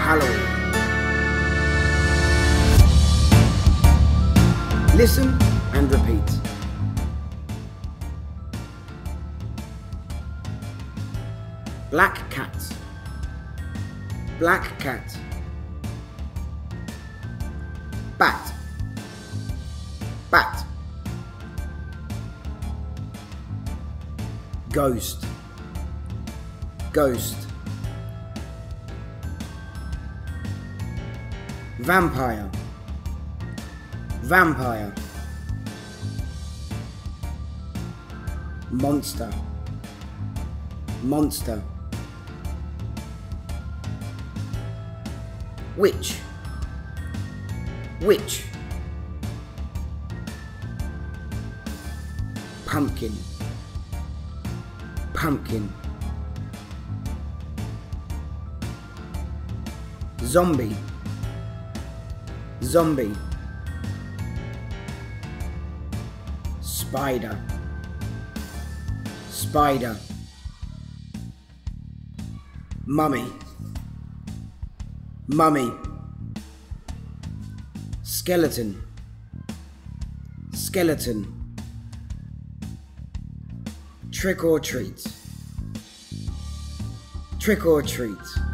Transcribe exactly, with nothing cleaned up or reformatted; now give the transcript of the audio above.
Halloween. Listen and repeat. Black cat. Black cat. Bat. Bat. Ghost. Ghost. Vampire. Vampire. Monster. Monster. Witch. Witch. Pumpkin. Pumpkin. Zombie. Zombie. Spider. Spider. Mummy. Mummy. Skeleton. Skeleton. Trick or treat. Trick or treat.